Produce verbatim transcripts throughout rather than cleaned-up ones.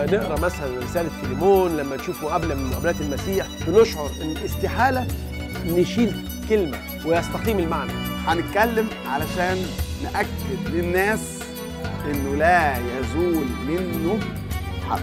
نقرا مثلا رساله فيليمون، لما نشوف مقابله من مقابلات المسيح، بنشعر ان استحاله نشيل كلمه ويستقيم المعنى. هنتكلم علشان نأكد للناس انه لا يزول منه حرف.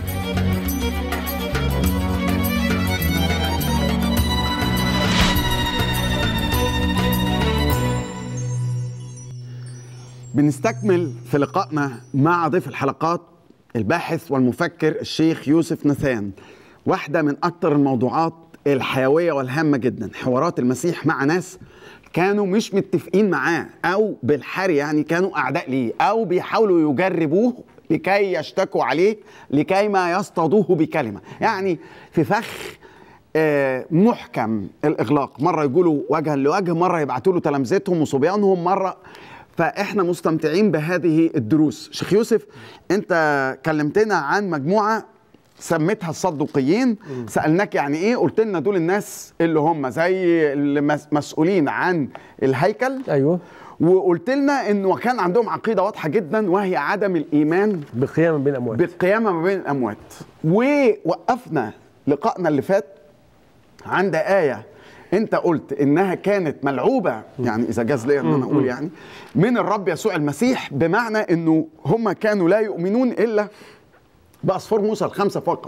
بنستكمل في لقائنا مع ضيف الحلقات الباحث والمفكر الشيخ يوسف نثان. واحدة من أكثر الموضوعات الحيوية والهامة جدا حوارات المسيح مع ناس كانوا مش متفقين معاه، أو بالحري يعني كانوا أعداء ليه، أو بيحاولوا يجربوه لكي يشتكوا عليه، لكي ما يصطادوه بكلمة. يعني في فخ محكم الإغلاق، مرة يقولوا وجها لوجه، مرة يبعتوا له تلامذتهم وصبيانهم، مرة. فإحنا مستمتعين بهذه الدروس. شيخ يوسف، أنت كلمتنا عن مجموعة سميتها الصدوقيين. سألناك يعني إيه، قلت لنا دول الناس اللي هم زي المسؤولين عن الهيكل. أيوه. وقلت لنا إنه كان عندهم عقيدة واضحة جدا، وهي عدم الإيمان بالقيامة بين الأموات. بالقيامة ما بين الأموات. ووقفنا لقائنا اللي فات عند آية انت قلت انها كانت ملعوبه، يعني اذا جاز لي ان انا اقول يعني من الرب يسوع المسيح، بمعنى انه هم كانوا لا يؤمنون الا باصفار موسى الخمسه فقط.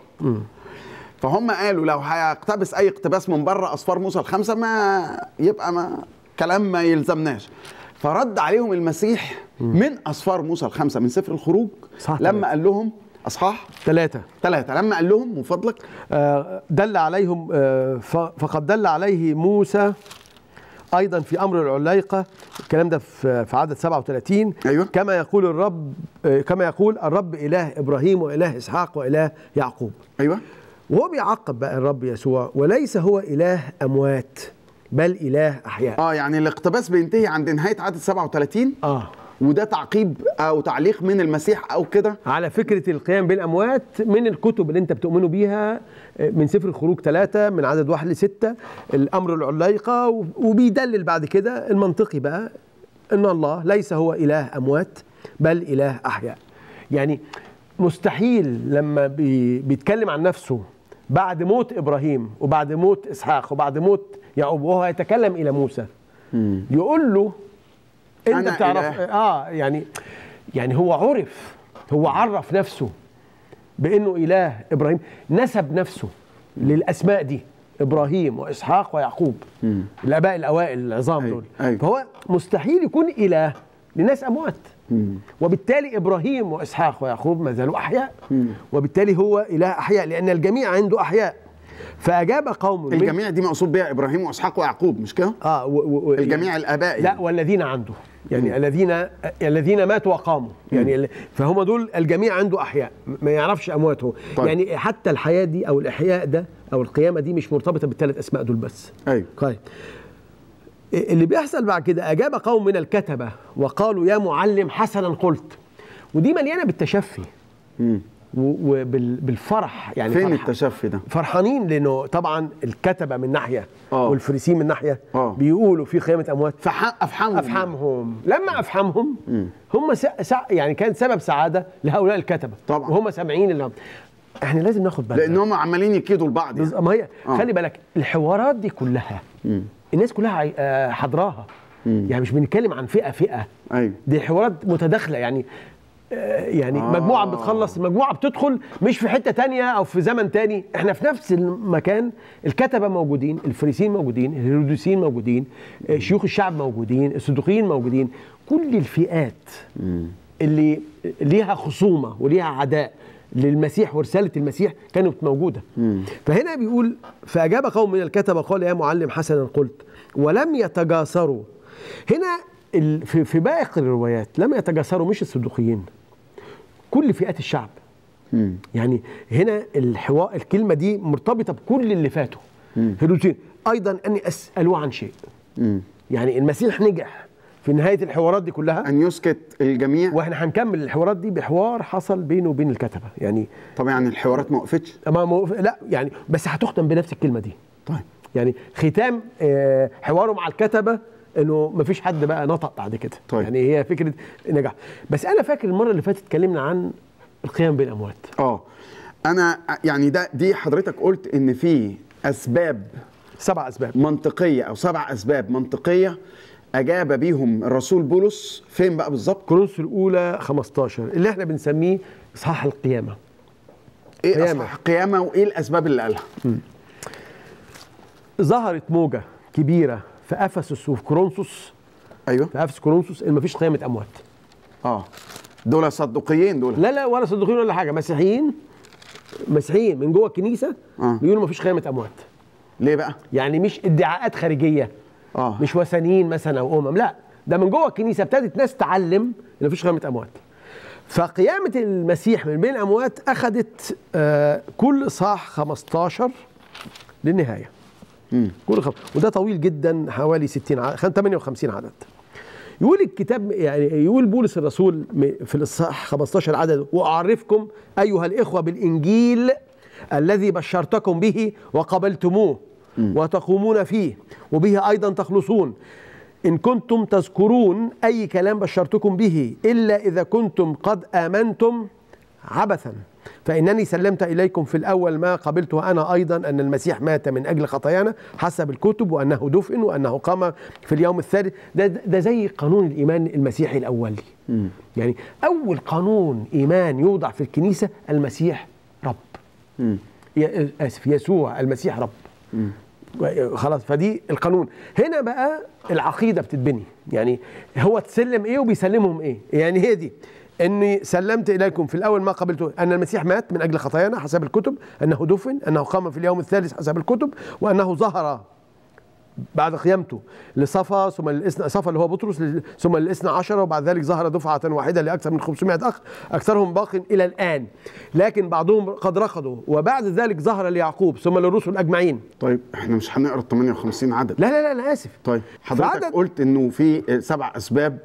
فهم قالوا لو هيقتبس اي اقتباس من بره اصفار موسى الخمسه ما يبقى ما كلام ما يلزمناش. فرد عليهم المسيح من اصفار موسى الخمسه من سفر الخروج، لما قال لهم اصحاح ثلاثة ثلاثة لما قال لهم من فضلك آه دل عليهم آه فقد دل عليه موسى ايضا في امر العليقه، الكلام ده في في عدد سبعة وثلاثين. أيوة. كما يقول الرب آه كما يقول الرب اله ابراهيم واله اسحاق واله يعقوب. ايوه. وهو بيعقب بقى الرب يسوع، وليس هو اله اموات بل اله احياء. اه يعني الاقتباس بينتهي عند نهايه عدد سبعة وثلاثين. اه وده تعقيب او تعليق من المسيح او كده على فكره القيام بالاموات من الكتب اللي انت بتؤمنوا بيها، من سفر الخروج ثلاثة من عدد واحد لستة، الامر العليقه. وبيدلل بعد كده المنطقي بقى ان الله ليس هو اله اموات بل اله احياء. يعني مستحيل لما بي بيتكلم عن نفسه بعد موت ابراهيم وبعد موت اسحاق وبعد موت يعقوب، وهو يتكلم الى موسى مم. يقول له انت بتعرف اه يعني يعني هو عرف، هو عرف نفسه بانه اله ابراهيم، نسب نفسه للاسماء دي، ابراهيم واسحاق ويعقوب، مم. الاباء الاوائل العظام أيوة. دول أيوة. فهو مستحيل يكون اله لناس اموات. مم. وبالتالي ابراهيم واسحاق ويعقوب ما زالوا احياء. مم. وبالتالي هو اله احياء لان الجميع عنده احياء. فاجاب قوم، الجميع دي مقصود بها ابراهيم واسحاق ويعقوب مش كده؟ اه و و الجميع الاباء لا، والذين عنده يعني مم. الذين الذين ماتوا وقاموا، يعني مم. فهم دول الجميع عنده احياء، ما يعرفش اموات هو. طيب. يعني حتى الحياه دي او الاحياء ده او القيامه دي مش مرتبطه بالثلاث اسماء دول بس. ايوه. طيب اللي بيحصل بعد كده، اجاب قوم من الكتبه وقالوا يا معلم حسنا قلت. ودي مليانه بالتشفي امم وبالفرح. يعني فين التشفي ده؟ فرحانين لانه طبعا الكتبه من ناحيه أوه. والفريسيين من ناحيه أوه. بيقولوا في قيامه اموات. افهمهم افهمهم لما افهمهم مم. هم سع... سع... يعني كان سبب سعاده لهؤلاء الكتبه طبعا، وهم سامعين اللي هم. احنا لازم ناخد بالنا لان هم عمالين يكيدوا لبعض. يعني. ما هي أوه. خلي بالك الحوارات دي كلها مم. الناس كلها حضراها، يعني مش بنتكلم عن فئه فئه. ايوه. دي حوارات متداخله، يعني يعني آه. مجموعة بتخلص، مجموعة بتدخل، مش في حتة تانية أو في زمن تاني، احنا في نفس المكان. الكتبة موجودين، الفريسيين موجودين، الهيروديسيين موجودين، شيوخ الشعب موجودين، الصدوقيين موجودين، كل الفئات اللي ليها خصومة وليها عداء للمسيح ورسالة المسيح كانت موجودة. مم. فهنا بيقول فأجاب قوم من الكتبة قال يا معلم حسنا قلت ولم يتجاسروا. هنا في في باقي الروايات لم يتجاسروا، مش الصدوقيين، كل فئات الشعب. مم. يعني هنا الحوار الكلمة دي مرتبطة بكل اللي فاتوا. هيروديسيين أيضا أني أسألوا عن شيء. مم. يعني المسيح نجح في نهاية الحوارات دي كلها أن يسكت الجميع. واحنا هنكمل الحوارات دي بحوار حصل بينه وبين الكتبة. يعني طبعا يعني الحوارات ما وقفتش. ما موقف... لا يعني بس هتختم بنفس الكلمة دي. طيب يعني ختام حواره مع الكتبة انه مفيش حد بقى نطق بعد كده. طيب. يعني هي فكرة نجاح. بس انا فاكر المرة اللي فاتت اتكلمنا عن القيام بالاموات. اه انا يعني ده دي حضرتك قلت ان في اسباب سبع اسباب منطقيه او سبع اسباب منطقيه اجاب بيهم الرسول بولس فين بقى بالظبط؟ كورنثوس الاولى خمستاشر اللي احنا بنسميه اصحاح القيامه. ايه قيامة. اصحاح القيامه وايه الاسباب اللي قالها؟ م. ظهرت موجه كبيره في افسس وفي كورنثوس. ايوه في افسس كورنثوس ان مفيش قيامه اموات. اه دول صدقيين دول؟ لا لا ولا صدقين ولا حاجه، مسيحيين مسيحيين من جوه الكنيسه آه. بيقولوا مفيش قيامه اموات. ليه بقى؟ يعني مش ادعاءات خارجيه، اه مش وثنيين مثلا او امم، لا ده من جوه الكنيسه ابتدت ناس تعلم ان مفيش قيامه اموات. فقيامه المسيح من بين الاموات اخذت آه كل اصحاح خمستاشر للنهايه. امم كل خم... وده طويل جدا حوالي ستين عدد، ثمانية وخمسين عدد. يقول الكتاب يعني يقول بولس الرسول في الاصحاح خمستاشر عدد: واعرفكم ايها الاخوه بالانجيل الذي بشرتكم به وقبلتموه وتقومون فيه وبه ايضا تخلصون، ان كنتم تذكرون اي كلام بشرتكم به الا اذا كنتم قد امنتم عبثا، فانني سلمت اليكم في الاول ما قبلته انا ايضا، ان المسيح مات من اجل خطايانا حسب الكتب، وانه دفن وانه قام في اليوم الثالث. ده, ده زي قانون الايمان المسيحي الاولي. مم. يعني اول قانون ايمان يوضع في الكنيسه المسيح رب. مم. اسف يسوع المسيح رب. مم. خلاص، فدي القانون. هنا بقى العقيده بتتبني، يعني هو تسلم ايه وبيسلمهم ايه. يعني هي دي: اني سلمت اليكم في الاول ما قبلته، ان المسيح مات من اجل خطايانا حسب الكتب، انه دفن، انه قام في اليوم الثالث حسب الكتب، وانه ظهر بعد قيامته لصفا ثم للاثنى صفا اللي هو بطرس ثم للاثنى عشر، وبعد ذلك ظهر دفعه واحده لاكثر من خمسمائة اخ، اكثرهم باق الى الان، لكن بعضهم قد رقدوا، وبعد ذلك ظهر ليعقوب ثم للرسل اجمعين. طيب احنا مش هنقرا ثمانية وخمسين عدد. لا لا لا انا اسف. طيب حضرتك فعدد... قلت انه في سبع اسباب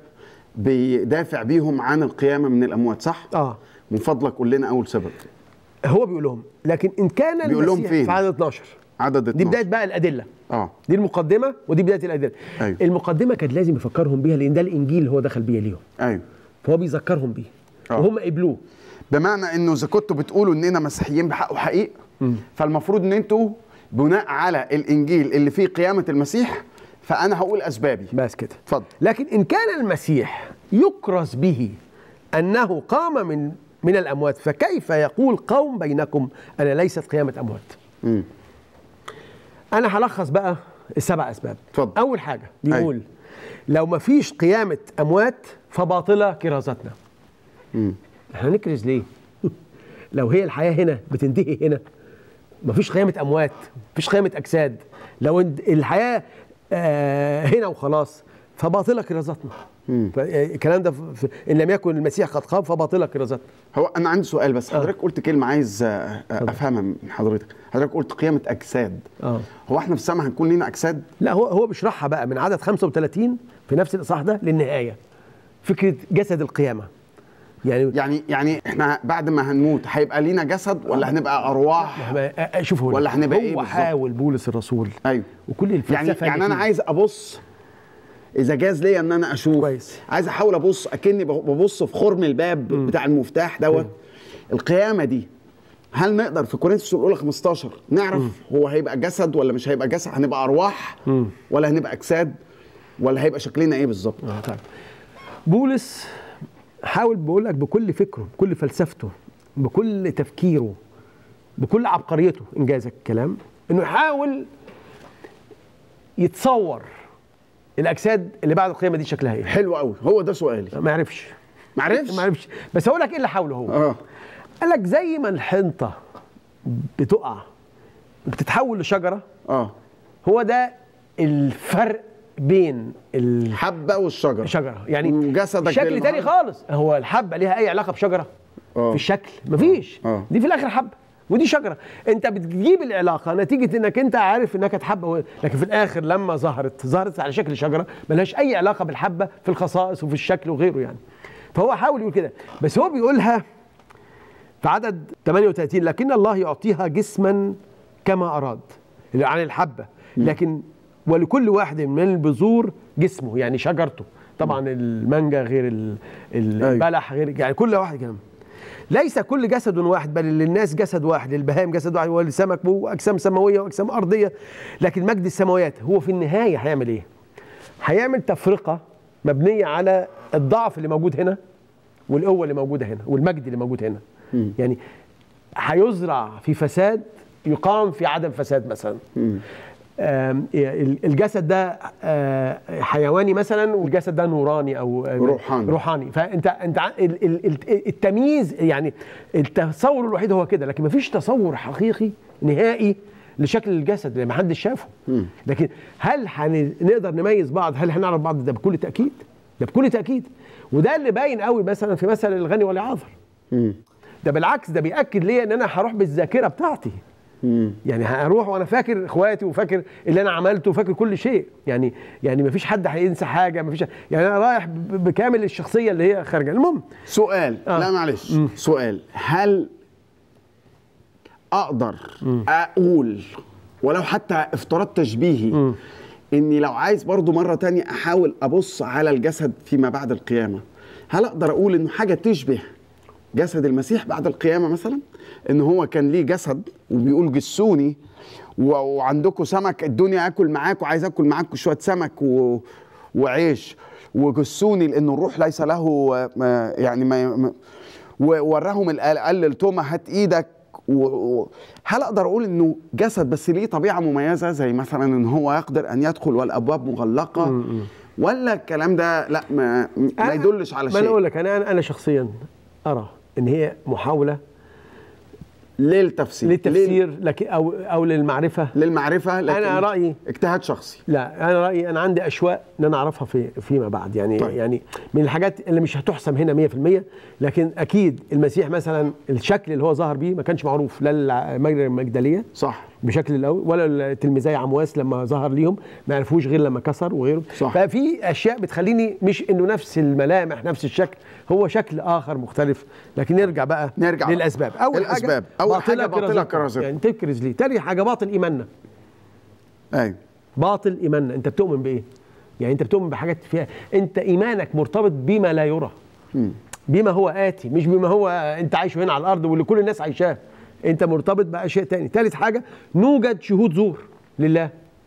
بيدافع بيهم عن القيامه من الاموات، صح؟ اه من فضلك قول لنا اول سبب. هو بيقول لهم، لكن ان كان بيقول لهم المسيح فين؟ في عدد اتناشر. عدد اتناشر دي بدايه بقى الادله. اه دي المقدمه ودي بدايه الادله. أيوه. المقدمه كان لازم يفكرهم بيها لان ده الانجيل اللي هو دخل بيه ليهم. ايوه فهو بيذكرهم بيه آه. وهم قبلوه. بمعنى انه اذا كنتوا بتقولوا اننا مسيحيين بحق وحقيق، فالمفروض ان انتوا بناء على الانجيل اللي فيه قيامه المسيح، فانا هقول اسبابي بس كده. اتفضل. لكن ان كان المسيح يكرز به انه قام من من الاموات، فكيف يقول قوم بينكم انا ليست قيامه اموات؟ امم انا هلخص بقى السبع اسباب. اتفضل. اول حاجه بيقول أي. لو ما فيش قيامه اموات فباطله كرازتنا. امم احنا نكرز ليه؟ لو هي الحياه هنا بتنتهي هنا، ما فيش قيامه اموات، ما فيش قيامه اجساد، لو الحياه آه هنا وخلاص فباطله كرازتنا. الكلام ده في ان لم يكن المسيح قد قام فباطله كرازتنا. هو انا عندي سؤال بس. حضرتك آه. قلت كلمه عايز افهمها من حضرتك. حضرتك قلت قيامه اجساد. اه هو احنا في السماء هنكون لينا اجساد؟ لا، هو هو بيشرحها بقى من عدد خمسة وثلاثين في نفس الاصحاح ده للنهايه، فكره جسد القيامه. يعني يعني يعني احنا بعد ما هنموت هيبقى لينا جسد ولا هنبقى ارواح؟ شوف هو ولا هنبقى هو ايه بالظبط؟ حاول بولس الرسول ايوه وكل الفلسفه يعني يعني انا فيه. عايز ابص، اذا جاز ليا ان انا اشوف كويس. عايز احاول ابص اكني ببص في خرم الباب م. بتاع المفتاح دوت. القيامه دي هل نقدر في كورنثوس الاولى خمستاشر نعرف م. هو هيبقى جسد ولا مش هيبقى جسد؟ هنبقى ارواح م. ولا هنبقى اجساد ولا هيبقى شكلنا ايه بالظبط؟ آه طيب. بولس حاول بقول لك بكل فكره، بكل فلسفته، بكل تفكيره، بكل عبقريته انجاز الكلام، انه يحاول يتصور الاجساد اللي بعد القيامه دي شكلها ايه. حلو قوي، هو ده سؤالي. ما عرفش ما عرفش ما عرفش بس هقول لك ايه اللي حاوله هو. اه قال لك زي ما الحنطه بتقع وبتتحول لشجره، اه هو ده الفرق بين الحبه والشجره. الشجره يعني جسدك شكل تاني خالص. هو الحبه ليها اي علاقه بشجره؟ أوه. في الشكل مفيش. أوه. دي في الاخر حبه ودي شجره. انت بتجيب العلاقه نتيجه انك انت عارف انها كانت حبه، لكن في الاخر لما ظهرت ظهرت على شكل شجره ملهاش اي علاقه بالحبه في الخصائص وفي الشكل وغيره يعني. فهو حاول يقول كده، بس هو بيقولها في عدد ثمانية وثلاثين: لكن الله يعطيها جسما كما اراد، عن الحبه، لكن ولكل واحد من البذور جسمه، يعني شجرته. طبعا المانجا غير البلح غير، يعني كل واحد كده. ليس كل جسد واحد، بل للناس جسد واحد، للبهائم جسد واحد، وللسمك اجسام سماويه واجسام ارضيه، لكن مجد السماوات هو في النهايه هيعمل ايه؟ هيعمل تفرقه مبنيه على الضعف اللي موجود هنا والقوه اللي موجوده هنا والمجد اللي موجود هنا. م. يعني هيزرع في فساد يقام في عدم فساد مثلا. م. الجسد ده حيواني مثلا والجسد ده نوراني او روحاني روحاني فانت انت التمييز يعني التصور الوحيد هو كده، لكن مفيش تصور حقيقي نهائي لشكل الجسد اللي ما حدش شافه. لكن هل هنقدر نميز بعض؟ هل هنعرف بعض؟ ده بكل تاكيد، ده بكل تاكيد. وده اللي باين قوي مثلا في مثل الغني والعاذر. ده بالعكس، ده بياكد ليا ان انا هروح بالذاكره بتاعتي. مم. يعني هروح وانا فاكر اخواتي وفاكر اللي انا عملته وفاكر كل شيء. يعني يعني مفيش حد هينسى حاجه، مفيش، يعني انا رايح بكامل الشخصيه اللي هي خارجه. المهم سؤال آه. لا معلش مم. سؤال، هل اقدر مم. اقول ولو حتى افتراض تشبيهي مم. اني لو عايز برضو مره تانية احاول ابص على الجسد فيما بعد القيامه، هل اقدر اقول انه حاجه تشبه جسد المسيح بعد القيامه مثلا؟ ان هو كان ليه جسد وبيقول جسوني وعندكم سمك الدنيا اكل معاكم، عايز اكل معاكم شويه سمك و... وعيش وجسوني، لانه الروح ليس له يعني ما ووراهم قال لتوما هات ايدك و... هل اقدر اقول انه جسد بس ليه طبيعه مميزه زي مثلا ان هو يقدر ان يدخل والابواب مغلقه م -م. ولا الكلام ده لا ما, ما يدلش على شيء؟ ما انا اقول لك، انا انا شخصيا ارى ان هي محاوله للتفسير للتفسير لل... لكن او او للمعرفه للمعرفه لكن انا رايي اجتهاد شخصي. لا انا رايي انا عندي اشواق ان انا اعرفها في فيما بعد. يعني طيب. يعني من الحاجات اللي مش هتحسم هنا مية في المية، لكن اكيد المسيح مثلا الشكل اللي هو ظهر بيه ما كانش معروف لا مريم المجدليه صح بشكل الاول ولا تلميذي عمواس لما ظهر ليهم ما عرفوش غير لما كسر وغيره. صح. ففي اشياء بتخليني مش انه نفس الملامح نفس الشكل، هو شكل اخر مختلف. لكن نرجع بقى نرجع للاسباب. اول الاسباب حاجه اول حاجه باطله كرازتنا، يعني تكرز ليه. تاني حاجه باطل ايماننا. ايوه باطل ايماننا. انت بتؤمن بايه؟ يعني انت بتؤمن بحاجات فيها انت ايمانك مرتبط بما لا يرى، م. بما هو آتي، مش بما هو انت عايشه هنا على الارض واللي كل الناس عايشاه. انت مرتبط باشياء تاني. ثالث حاجه نوجد شهود زور لله.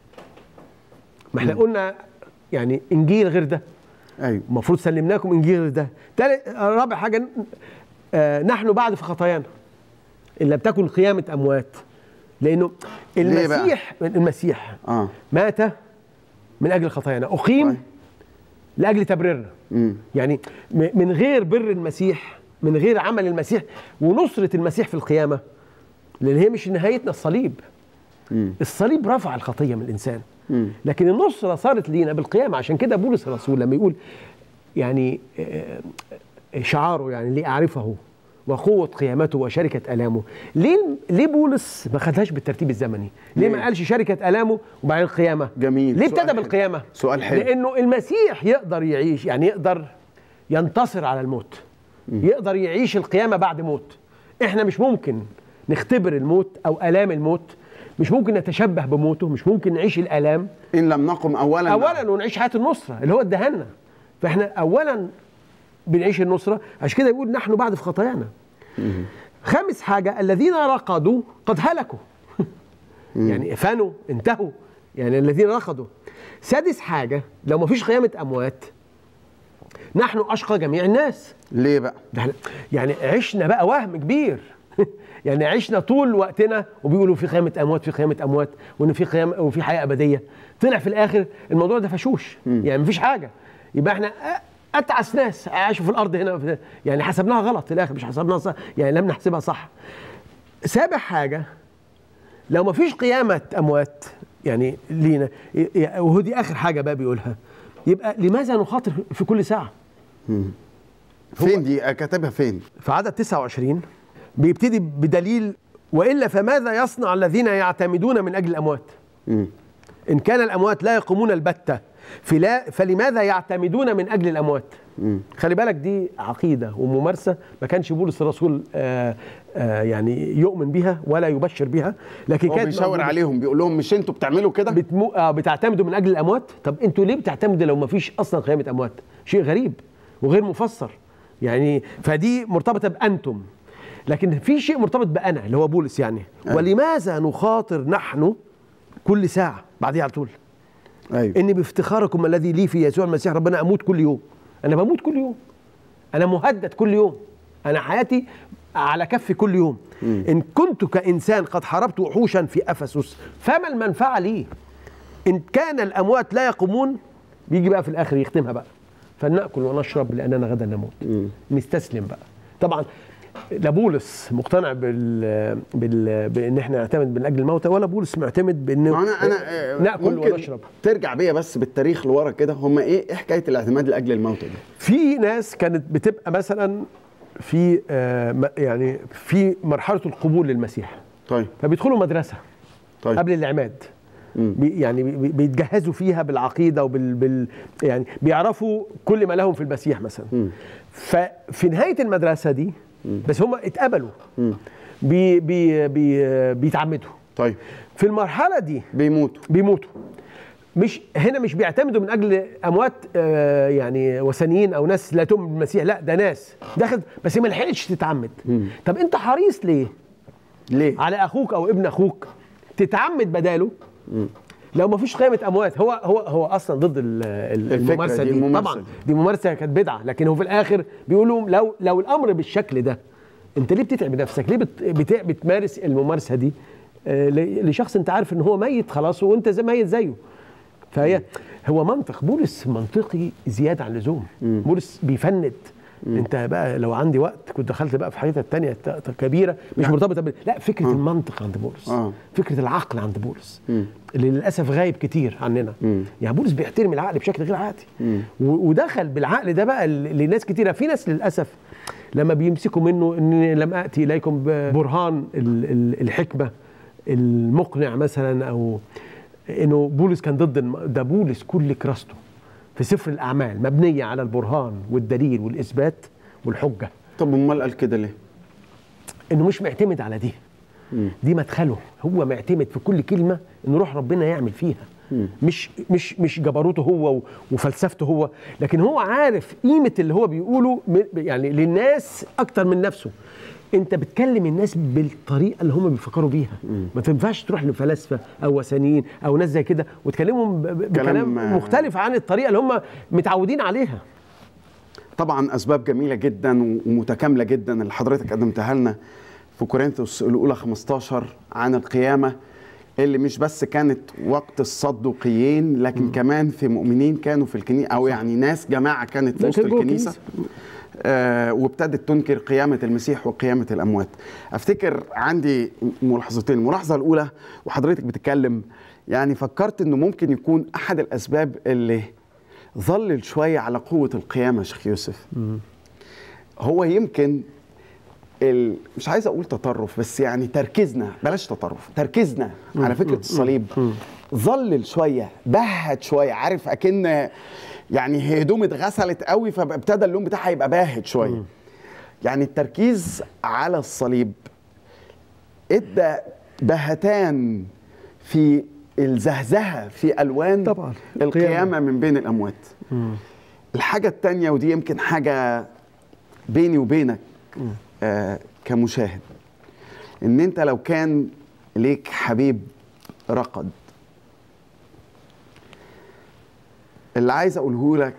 ما احنا م. قلنا يعني انجيل غير ده. ايوه المفروض سلمناكم انجيل غير ده. ثالث رابع حاجه آه نحن بعد في خطايانا ان لم تكن قيامه اموات. لانه المسيح المسيح آه. مات من اجل خطايانا، اقيم طيب. لاجل تبريرنا. مم. يعني من غير بر المسيح، من غير عمل المسيح ونصره المسيح في القيامه، لان هي مش نهايتنا الصليب. مم. الصليب رفع الخطيه من الانسان، مم. لكن النصره صارت لينا بالقيامه. عشان كده بولس الرسول لما يقول يعني شعاره يعني لأعرفه وقوة قيامته وشركة آلامه، ليه ليه بولس ما خدهاش بالترتيب الزمني؟ ليه ما قالش شركة آلامه وبعدين القيامة؟ جميل. ليه ابتدى بالقيامة؟ سؤال حلو. لأنه المسيح يقدر يعيش، يعني يقدر ينتصر على الموت، م. يقدر يعيش القيامة بعد موت. احنا مش ممكن نختبر الموت أو آلام الموت، مش ممكن نتشبه بموته، مش ممكن نعيش الآلام إن لم نقم أولا أولا ونعيش حياة النصرة اللي هو اداها لنا. فاحنا أولا بنعيش النصرة، عشان كده يقول نحن بعد في خطايانا. خامس حاجة الذين رقدوا قد هلكوا يعني فانوا انتهوا، يعني الذين رقدوا. سادس حاجة لو ما فيش قيامة أموات نحن أشقى جميع الناس. ليه بقى؟ يعني عشنا بقى وهم كبير يعني عشنا طول وقتنا وبيقولوا في قيامة أموات في قيامة أموات وإن في قيامة وفي حياة أبدية. طلع في الآخر الموضوع ده فشوش، يعني مفيش حاجة. يبقى احنا أتعس ناس عاشوا في الأرض هنا، يعني حسبناها غلط في الآخر، مش حسبناها صح، يعني لم نحسبها صح. سابع حاجة لو ما فيش قيامة أموات يعني لينا، وهو دي آخر حاجة بقى بيقولها، يبقى لماذا نخاطر في كل ساعة؟ فين دي؟ كاتبها فين؟ في عدد تسعة وعشرين بيبتدي بدليل وإلا فماذا يصنع الذين يعتمدون من أجل الأموات؟ م. إن كان الأموات لا يقومون البتة فلا فلماذا يعتمدون من أجل الأموات؟ م. خلي بالك دي عقيدة وممارسة ما كانش بولس الرسول آآ آآ يعني يؤمن بها ولا يبشر بها، لكن كان بيشاور عليهم بيقول لهم مش انتوا بتعملوا كده؟ بتمو... بتعتمدوا من أجل الأموات؟ طب انتوا ليه بتعتمدوا لو ما فيش أصلا قيامة أموات؟ شيء غريب وغير مفسر. يعني فدي مرتبطه بانتم، لكن في شيء مرتبط بانا اللي هو بولس يعني. أيوة. ولماذا نخاطر نحن كل ساعه بعديها على طول؟ ايوه اني بافتخاركم الذي لي في يسوع المسيح ربنا اموت كل يوم. انا بموت كل يوم، انا مهدد كل يوم، انا حياتي على كفي كل يوم. م. ان كنت كانسان قد حاربت وحوشا في افسس فما المنفعه لي ان كان الاموات لا يقومون. بيجي بقى في الاخر يختمها بقى، فلنأكل ونشرب لاننا غدا نموت. م. مستسلم بقى. طبعا لا بولس مقتنع بال... بال... بان احنا نعتمد من اجل الموتى، ولا بولس معتمد بانه انا انا ناكل ونشرب. ترجع بيا بس بالتاريخ لورا كده، هم ايه ايه حكايه الاعتماد لاجل الموتى دي؟ في ناس كانت بتبقى مثلا في آه يعني في مرحله القبول للمسيح، طيب فبيدخلوا مدرسه طيب قبل العماد. بي يعني بي بيتجهزوا فيها بالعقيده وبال بال يعني بيعرفوا كل ما لهم في المسيح مثلا. م. ففي نهايه المدرسه دي بس هم اتقبلوا بي بي بي بيتعمدوا. طيب في المرحله دي بيموتوا بيموتوا مش هنا مش بيعتمدوا من اجل اموات آه يعني وثنيين او ناس لا تؤمن بالمسيح، لا ده ناس دخلت بس ما لحقتش تتعمد. مم. طب انت حريص ليه؟ ليه على اخوك او ابن اخوك تتعمد بداله؟ مم. لو ما فيش قيامه اموات. هو هو هو اصلا ضد الممارسه دي, دي طبعا دي ممارسه كانت بدعه، لكن هو في الاخر بيقولوا لو لو الامر بالشكل ده انت ليه بتتعب نفسك؟ ليه بت بت بتمارس الممارسه دي آه لشخص انت عارف ان هو ميت خلاص وانت زي ميت زيه؟ فهي هو منطق بولس منطقي زياده عن اللزوم. بولس بيفند. مم. انت بقى لو عندي وقت كنت دخلت بقى في حاجات التانية كبيره مش مرتبطه ب... لا فكره آه. المنطق عند بولس، آه. فكره العقل عند بولس مم. اللي للاسف غايب كتير عننا. مم. يعني بولس بيحترم العقل بشكل غير عادي، ودخل بالعقل ده بقى لناس كتيره. في ناس للاسف لما بيمسكوا منه ان لم اتي اليكم ببرهان الحكمه المقنع مثلا، او انه بولس كان ضد ده. بولس كل كراسته في سفر الاعمال مبنيه على البرهان والدليل والاثبات والحجه. طب امال قال كده ليه؟ انه مش معتمد على دي. مم. دي مدخله، هو معتمد في كل كلمه ان روح ربنا يعمل فيها. مم. مش مش مش جبروته هو وفلسفته هو، لكن هو عارف قيمه اللي هو بيقوله يعني للناس اكتر من نفسه. انت بتكلم الناس بالطريقه اللي هم بيفكروا بيها. مم. ما تنفعش تروح لفلاسفه او وثنيين او ناس زي كده وتكلمهم بكلام مختلف عن الطريقه اللي هم متعودين عليها. طبعا اسباب جميله جدا ومتكامله جدا اللي حضرتك قدمتها لنا في كورنثوس الاولى خمستاشر عن القيامه، اللي مش بس كانت وقت الصدوقيين لكن م. كمان في مؤمنين كانوا في الكنيسه، او يعني ناس جماعه كانت في وسط الكنيسه آه وابتدت تنكر قيامه المسيح وقيامه الاموات. افتكر عندي ملاحظتين. الملاحظه الاولى وحضرتك بتتكلم يعني فكرت انه ممكن يكون احد الاسباب اللي ظلل شويه على قوه القيامه شيخ يوسف م. هو يمكن مش عايز اقول تطرف، بس يعني تركيزنا، بلاش تطرف، تركيزنا م. على فكره الصليب م. ظلل شويه، بهت شويه، عارف اكن يعني هدوم اتغسلت قوي فابتدى اللون بتاعها يبقى باهت شويه. م. يعني التركيز على الصليب ادى بهتان في الزهزهه في الوان طبعا القيامه من بين الاموات. م. الحاجه الثانيه ودي يمكن حاجه بيني وبينك م. آه كمشاهد، ان انت لو كان ليك حبيب رقد، اللي عايز اقوله لك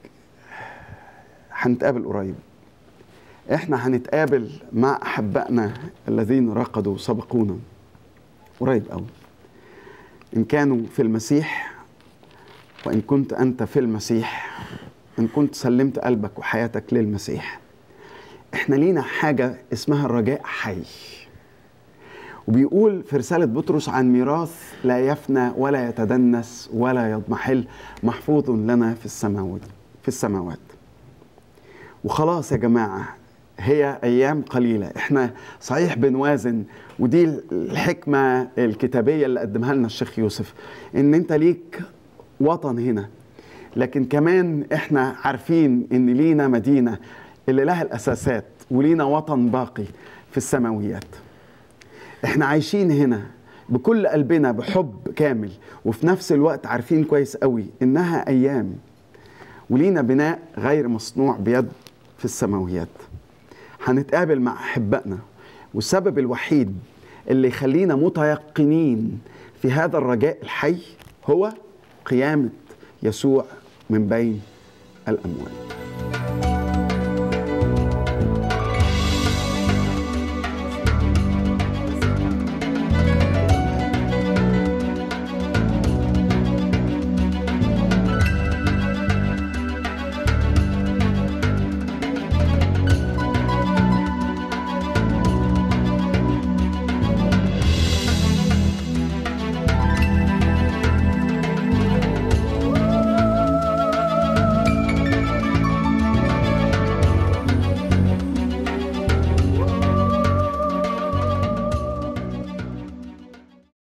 هنتقابل قريب. احنا هنتقابل مع احبائنا الذين رقدوا سبقونا قريب قوي، ان كانوا في المسيح وان كنت انت في المسيح، ان كنت سلمت قلبك وحياتك للمسيح. احنا لينا حاجة اسمها الرجاء حي، وبيقول في رسالة بطرس عن ميراث لا يفنى ولا يتدنس ولا يضمحل محفوظ لنا في السماوات في السماوات. وخلاص يا جماعة، هي أيام قليلة. احنا صحيح بنوازن، ودي الحكمة الكتابية اللي قدمها لنا الشيخ يوسف، ان انت ليك وطن هنا، لكن كمان احنا عارفين ان لينا مدينة اللي لها الأساسات، ولينا وطن باقي في السماويات. احنا عايشين هنا بكل قلبنا بحب كامل، وفي نفس الوقت عارفين كويس قوي إنها أيام، ولينا بناء غير مصنوع بيد في السماويات. هنتقابل مع أحبائنا، والسبب الوحيد اللي يخلينا متيقنين في هذا الرجاء الحي هو قيامة يسوع من بين الأموات.